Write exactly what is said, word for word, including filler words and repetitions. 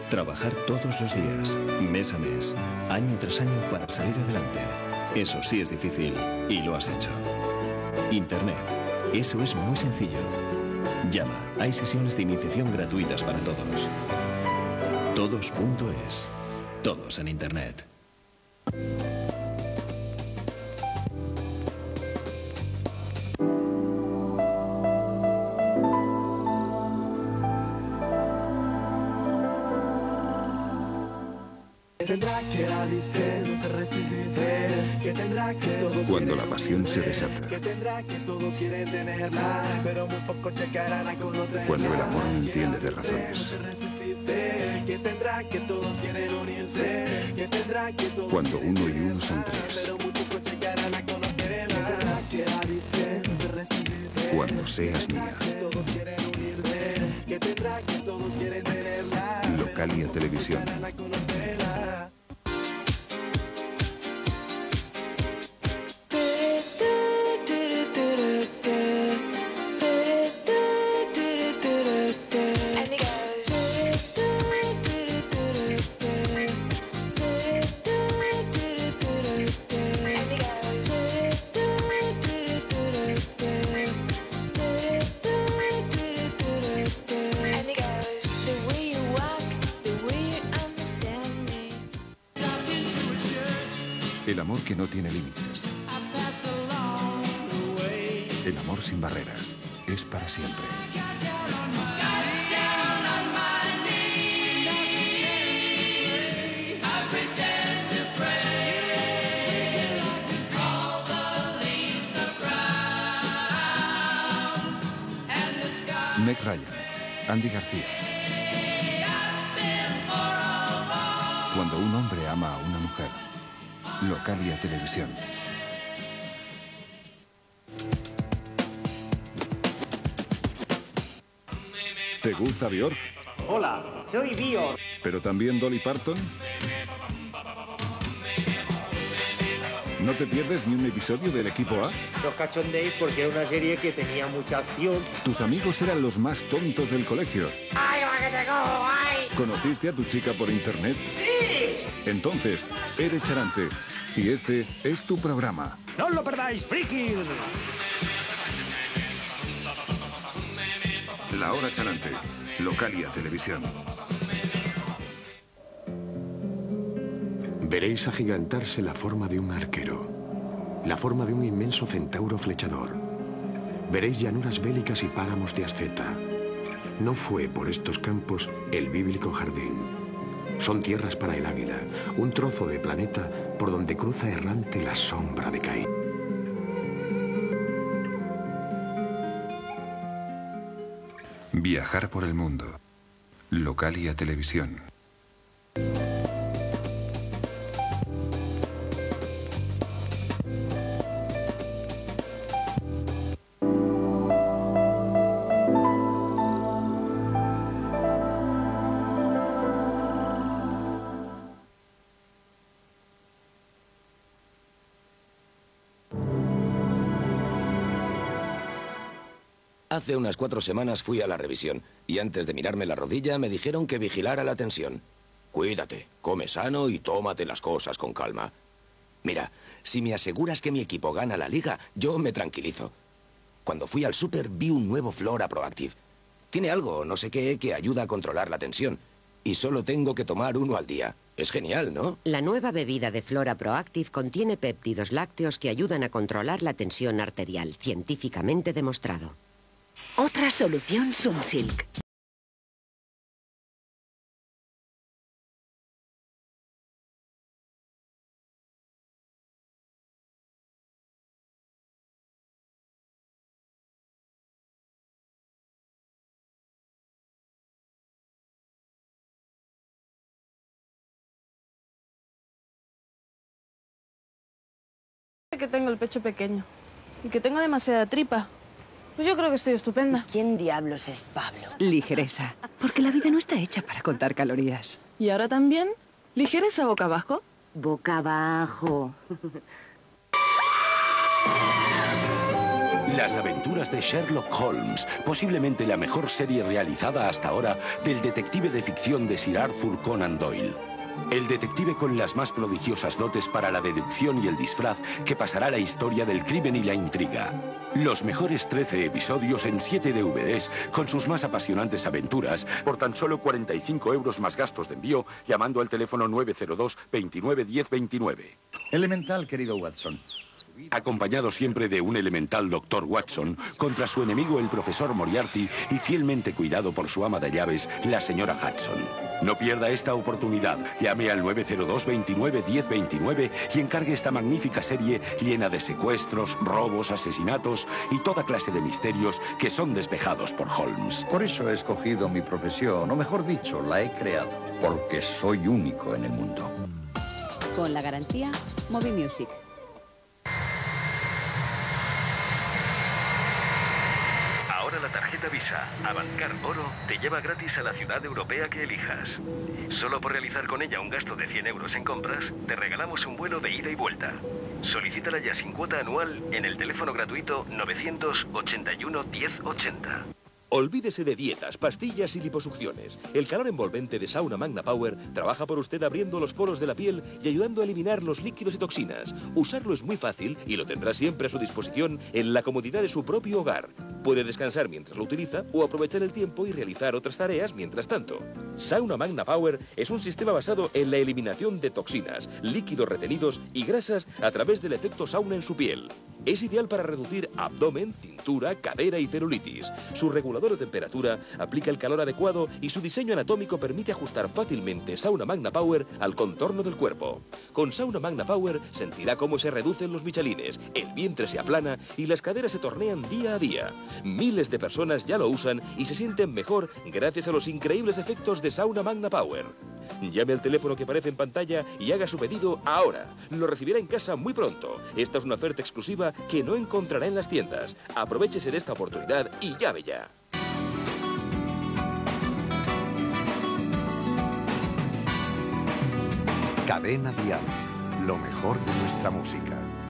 Trabajar todos los días, mes a mes, año tras año para salir adelante. Eso sí es difícil y lo has hecho. Internet. Eso es muy sencillo. Llama. Hay sesiones de iniciación gratuitas para todos. Todos punto es. Todos en Internet. Cuando la pasión se desata. Cuando el amor no entiende de razones. Cuando uno y uno son tres. Cuando seas mía. Localia Televisión. El amor que no tiene límites. El amor sin barreras. Es para siempre. Meg Ryan, Andy García. Cuando un hombre ama a una mujer. Localia Televisión. ¿Te gusta Björk? Hola, soy Björk. ¿Pero también Dolly Parton? ¿No te pierdes ni un episodio del Equipo A? Los cachondéis porque era una serie que tenía mucha acción. Tus amigos eran los más tontos del colegio. ¡Ay, va que te cojo, ay! ¿Conociste a tu chica por internet? ¡Sí! Entonces, eres Charante. Y este es tu programa. ¡No os lo perdáis, frikis! La Hora Charante. Localia Televisión. Veréis agigantarse la forma de un arquero, la forma de un inmenso centauro flechador. Veréis llanuras bélicas y páramos de asceta. No fue por estos campos el bíblico jardín. Son tierras para el águila, un trozo de planeta por donde cruza errante la sombra de Caín. Viajar por el mundo. Localia Televisión. Hace unas cuatro semanas fui a la revisión y antes de mirarme la rodilla me dijeron que vigilara la tensión. Cuídate, come sano y tómate las cosas con calma. Mira, si me aseguras que mi equipo gana la liga, yo me tranquilizo. Cuando fui al súper vi un nuevo Flora Proactive. Tiene algo, no sé qué, que ayuda a controlar la tensión. Y solo tengo que tomar uno al día. Es genial, ¿no? La nueva bebida de Flora Proactive contiene péptidos lácteos que ayudan a controlar la tensión arterial, científicamente demostrado. Otra solución Sunsilk. Que tengo el pecho pequeño y que tengo demasiada tripa. Pues yo creo que estoy estupenda. ¿Quién diablos es Pablo? Ligereza, porque la vida no está hecha para contar calorías. ¿Y ahora también? ¿Ligereza boca abajo? Boca abajo. Las aventuras de Sherlock Holmes, posiblemente la mejor serie realizada hasta ahora del detective de ficción de Sir Arthur Conan Doyle. El detective con las más prodigiosas dotes para la deducción y el disfraz que pasará la historia del crimen y la intriga. Los mejores trece episodios en siete D V Ds con sus más apasionantes aventuras por tan solo cuarenta y cinco euros más gastos de envío llamando al teléfono nueve cero dos, veintinueve, diez, veintinueve. Elemental, querido Watson. Acompañado siempre de un elemental doctor Watson contra su enemigo el profesor Moriarty y fielmente cuidado por su ama de llaves, la señora Hudson. No pierda esta oportunidad. Llame al nueve cero dos, veintinueve, diez, veintinueve y encargue esta magnífica serie llena de secuestros, robos, asesinatos y toda clase de misterios que son despejados por Holmes. Por eso he escogido mi profesión, o mejor dicho, la he creado, porque soy único en el mundo. Con la garantía Moby Music. Ahora la tarjeta Visa Avantcard Oro te lleva gratis a la ciudad europea que elijas. Solo por realizar con ella un gasto de cien euros en compras, te regalamos un vuelo de ida y vuelta. Solicítala ya sin cuota anual en el teléfono gratuito novecientos ochenta y uno, diez, ochenta. Olvídese de dietas, pastillas y liposucciones. El calor envolvente de Sauna Magna Power trabaja por usted abriendo los poros de la piel y ayudando a eliminar los líquidos y toxinas. Usarlo es muy fácil y lo tendrá siempre a su disposición en la comodidad de su propio hogar. Puede descansar mientras lo utiliza o aprovechar el tiempo y realizar otras tareas mientras tanto. Sauna Magna Power es un sistema basado en la eliminación de toxinas, líquidos retenidos y grasas a través del efecto sauna en su piel. Es ideal para reducir abdomen, cintura, cadera y celulitis. Su regulador de temperatura aplica el calor adecuado y su diseño anatómico permite ajustar fácilmente Sauna Magna Power al contorno del cuerpo. Con Sauna Magna Power sentirá cómo se reducen los michelines, el vientre se aplana y las caderas se tornean día a día. Miles de personas ya lo usan y se sienten mejor gracias a los increíbles efectos de Sauna Magna Power. Llame al teléfono que aparece en pantalla y haga su pedido ahora. Lo recibirá en casa muy pronto. Esta es una oferta exclusiva que no encontrará en las tiendas. Aprovechese de esta oportunidad y llame ya. Cadena Dial, lo mejor de nuestra música.